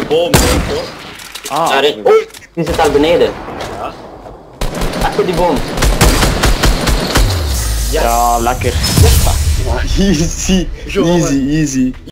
boom, denk ik hoor. Ah, Daar oh, die zit daar beneden. Ja. Achter die boom. ja, lekker. Yes. Easy, Jongen. easy.